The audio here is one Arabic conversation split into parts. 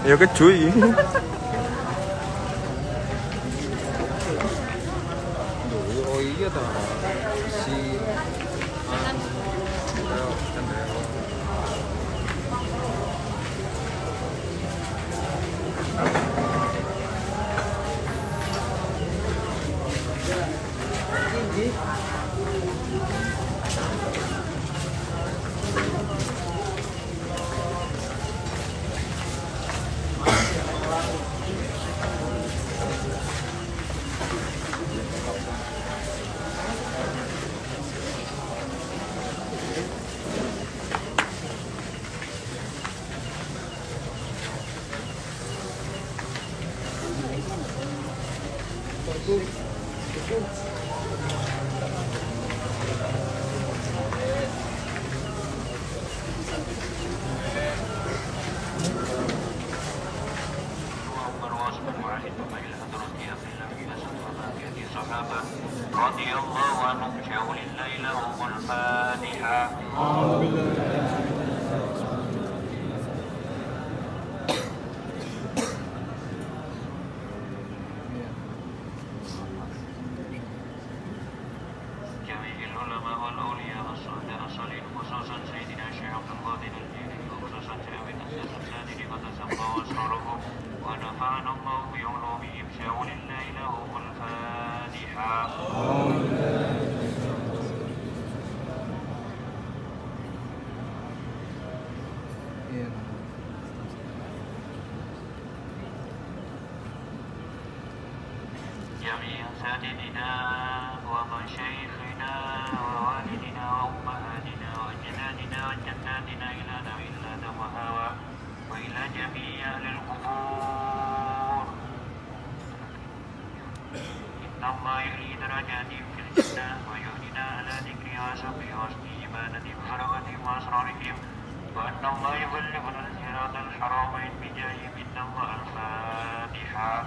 Ya kecuy. Oh iya toh. Si رضي الله عنهم شاول الليل هم الفاتحة. جميع العلماء والأولياء والصالحين الصالحين خصوصا سيدنا الشيخ عبد القادر الجيلاني وخصوصا شيخ الأساس السادس وتسمى وأسرارهم ونفعنا الله بعلومهم شاول الليل هم الفاتحة. جميع سادتنا ومشايخنا ووالدنا وأمهاتنا وأجدادنا وجداتنا إلى نوع الآدم وهوى وإلى جميع أهل القبور. إن الله يعلي درجاتهم في الجنة ويهدنا على ذكره وشكره وحسن عبادته وبركته وأسرارهم وأن الله يبلغنا الصراط الحرامين بجاههم إن الله الفاتحة.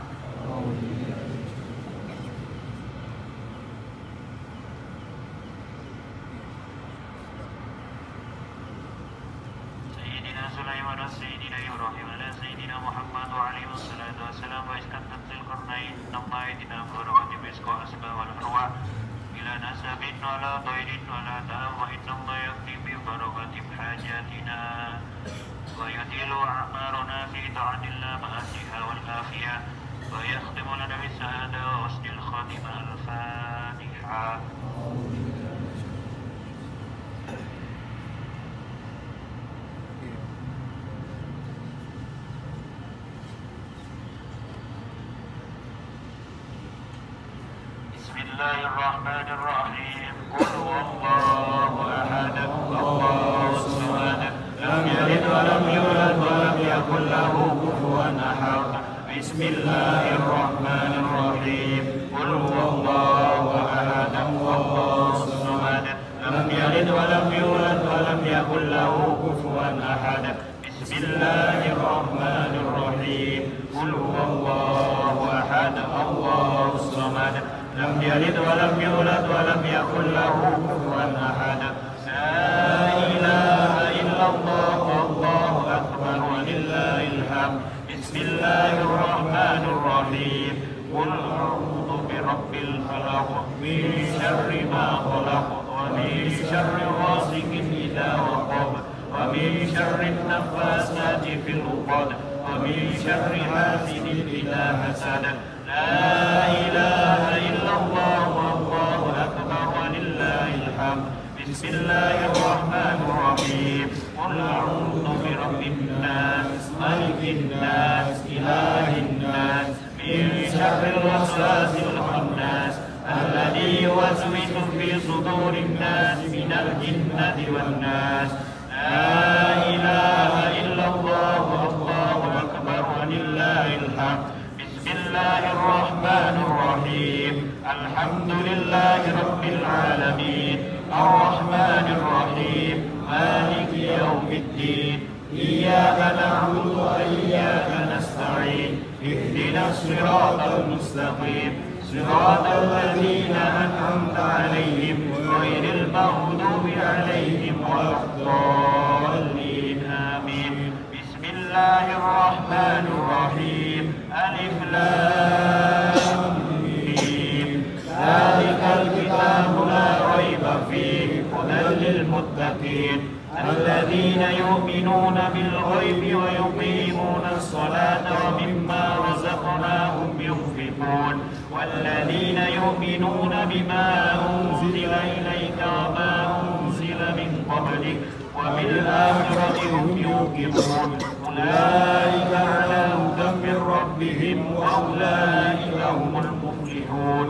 سيدنا سليمان وسيدنا إبراهيم على سيدنا محمد وعليه الصلاة والسلام وإسكندر ذي القرنين إن الله يهدنا ببركة مسك وأسماء والأرواح إلى نسب ولا طير ولا دام وإن الله يقضي ببركة حاجاتنا ويطيل أعمارنا في طاعة الله مع الصحة والعافية ويختم لنا بالسعادة وحسن الخاتمة. الفاتحة. بسم الله الرحمن الرحيم. قل هو الله أحد الله الصمد لم يلد ولم يولد ولم يكن له كفوا أحد. بسم الله الرحمن الرحيم. قل هو الله أحد الله الصمد لم يلد ولم يولد ولم يكن له كفوا أحد. بسم الله الرحمن الرحيم. قل هو الله أحد الله الصمد لم يلد ولم يولد ولم يكن له كفوا أحد. لا إله إلا الله والله أكبر ولله الحمد. بسم الله الرحمن الرحيم. قل أعوذ برب الفلق من شر ما خلق ومن شر غاسق إذا وقب ومن شر النفاثات في العقد ومن شر حاسد إذا حسد. لا إله إلا الله والله أكبر ولله الحمد. بسم الله الرحمن الرحيم. قل أعوذ برب الناس ملك الناس إله الناس من شر الوسواس الخناس الذي يوسوس في صدور الناس من الجنة والناس. لا إله إلا الله والله أكبر ولله الحمد. بسم الله الرحمن الرحيم. الحمد لله رب العالمين الرحمن الرحيم مالك يوم الدين إياك نعبد وإياك نستعين اهدنا الصراط المستقيم صراط الذين أنعمت عليهم غير المغضوب عليهم ولا الضالين آمين. بسم الله الله الرحمن الرحيم ألف لام ميم ذلك الكتاب لا ريب فيه هدى للمتقين الذين يؤمنون بالغيب ويقيمون الصلاة ومما رزقناهم ينفقون والذين يؤمنون بما أنزل إليك وما أنزل من قبلك وبالآخرة هم يوقنون أولئك على هدى من ربهم وأولئك هم المفلحون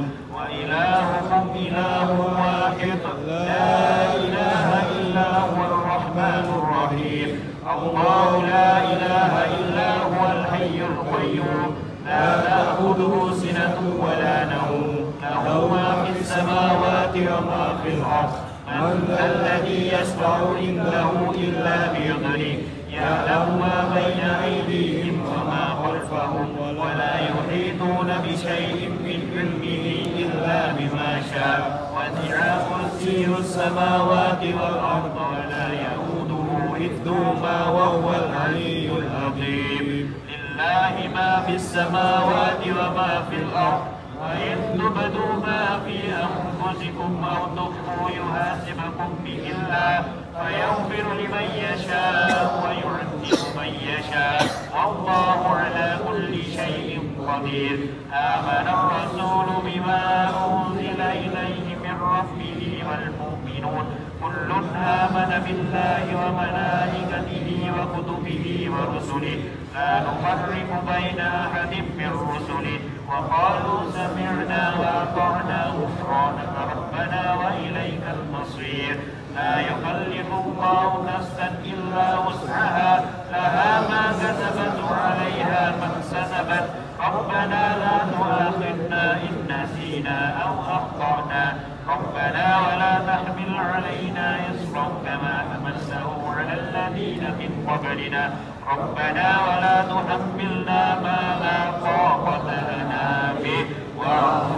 وإلهكم إله واحد لا إله إلا هو الرحمن الرحيم الله لا إله إلا هو الحي القيوم لا تأخذه سنة ولا نوم له ما في السماوات وما في الأرض من ذا الذي يشفع عنده إلا بإذنه يعلم ما بين أيديهم وما خلفهم ولا يحيطون بشيء من علمه إلا بما شاء وسع كرسيه السماوات والأرض ولا يئوده حفظهما وهو العلي العظيم لله ما في السماوات وما في الأرض وإن تبدوا ما في أنفسكم أو تخفوا يحاسبكم به الله فيغفر لمن يشاء ويعذب من يشاء والله على كل شيء قدير آمن الرسول بما أنزل إليه من ربه والمؤمنون كل آمن بالله وملائكته وكتبه ورسله لا نفرق بين أحد من رسله وقالوا سمعنا وأطعنا غفرانك ربنا وإليك المصير لا يكلف الله نفسا إلا وسعها لها ما كسبت وعليها ما اكتسبت ربنا لا تؤاخذنا إن نسينا أو أخطأنا ربنا ولا تحمل علينا إصرا كما حملته على الذين من قبلنا ربنا ولا تحملنا ما لا طاقة لنا به واعف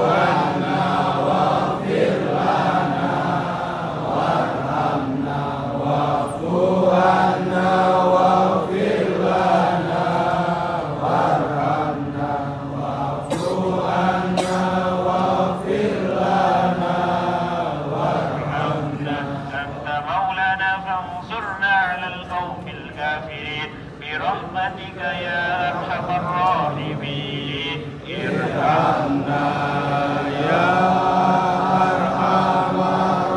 عنا واغفر لنا وارحمنا واعف عنا واغفر لنا وارحمنا واعف عنا واغفر لنا وارحمنا أنت مولانا فانصرنا على القوم الكافرين برحمتك يا أرحم الراحمين ارحمنا يا أرحم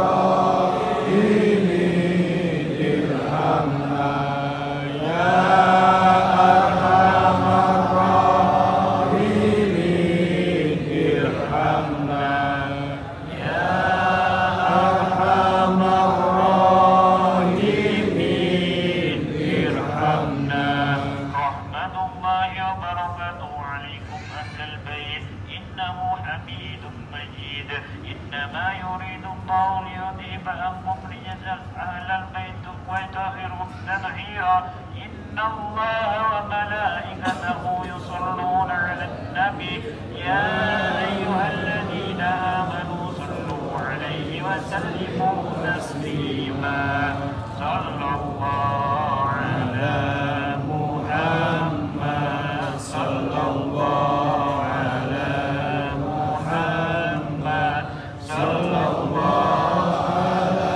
الراحمين ارحمنا يا أرحم الراحمين ارحمنا يا أرحم الراحمين ارحمنا رحمة الله وبركاته عليكم أهل البيت إنه حميد مجيد إنما يريد الله ليذهب عنكم رجس أهل البيت ويطهركم تطهيرا إن الله وملائكته يصلون على النبي يا أيها الذين آمنوا صلوا عليه وسلموا تسليما صلى الله على محمد صلى الله على محمد صلى الله على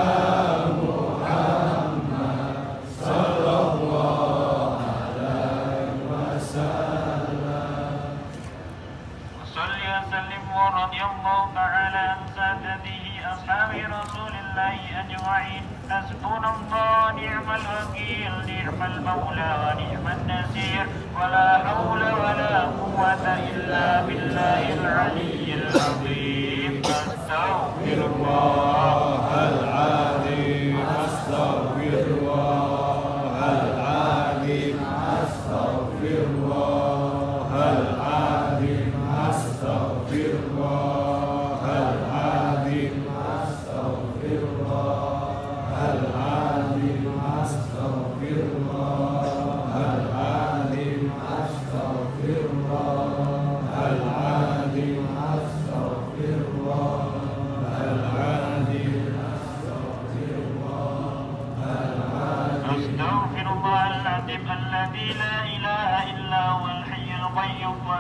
محمد صلى الله عليه وسلم وصل وسلم ورضي الله تعالى عن سادته أصحاب رسول الله أجمعين حسبنا الله نعم الوكيل نعم المولى ونعم النصير ولا حول ولا قوة إلا بالله العلي العظيم أستغفر الله العظيم أستغفر الله العظيم أستغفر الله العظيم أستغفر الله العظيم أستغفر الله العظيم أستغفر الله العظيم أستغفر الله العظيم أستغفر الله العظيم أستغفر الله العظيم أستغفر الله العظيم الذي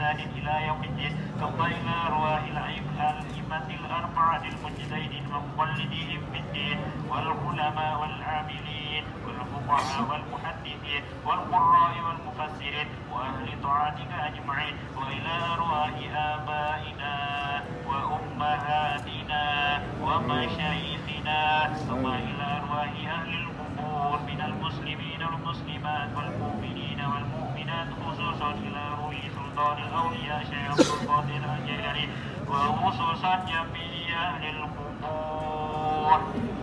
بإحسان إلى يوم الدين. ثم إلى أرواح الأئمة الأربعة المجتهدين ومقلديهم في الدين والعلماء والعاملين والفقهاء والمحدثين والقراء والمفسرين وأهل طاعتك أجمعين. وإلى أرواح آبائنا وأمهاتنا ومشايخنا. ثم إلى أرواح أهل القبور من المسلمين والمسلمات والمؤمنين والمؤمنات خصوصا إلى روح سلطان الأولياء شيخ عبد القادر الجيلاني وخصوصا جميع أهل القبور.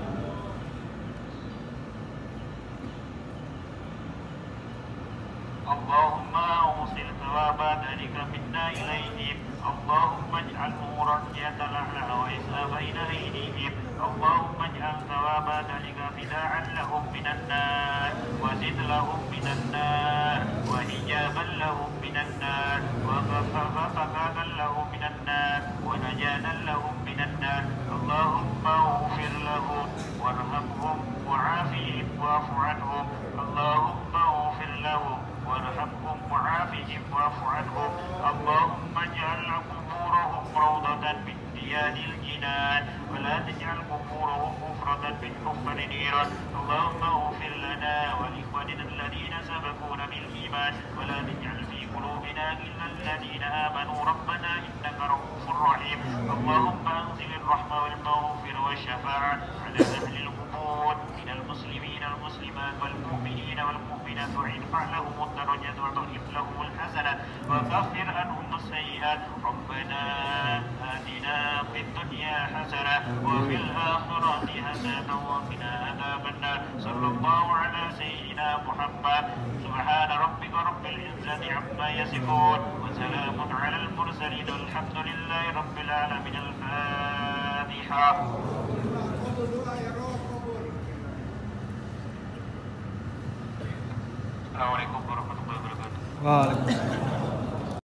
اللهم أوصل ثواب ذلك منا إليهم. اللهم اجعل نورا يتلألأ ويسعى بين أيديهم. اللهم اجعل ثواب ذلك فداء لهم من النار وزد لهم من النار وحجابا لهم من النار وفقادا لهم من النار ونجاة لهم من النار. اللهم اغفر لهم وارحمهم وعافهم واعف عنهم. اللهم اغفر لهم وارحمهم وعافهم واعف عنهم. اللهم اجعل قبورهم روضة من رياض الجنان ولا تجعل قبورهم حفرة من حفر نيران. اللهم اغفر لنا ولإخواننا الذين سبقونا بالإيمان ولا تجعل في قلوبنا إلا الذين آمنوا ربنا إنك رؤوف رحيم. اللهم أنزل الرحمة والمغفرة والشفاعة على أهل القبور من المسلمين والمسلمات والمؤمنين والمؤمنات وارفع لهم الدرجات وضعف لهم الحسنات وكفر عنهم السيئات. ربنا آتنا في الدنيا حسنة وفي الآخرة حسنة وقنا عذاب النار. صلى الله على سيدنا محمد. سبحان ربك رب العزة عما يصفون وسلام على المرسلين والحمد لله رب العالمين. الفاتحة. Assalamualaikum warahmatullahi wabarakatuh. Waalaikumsalam.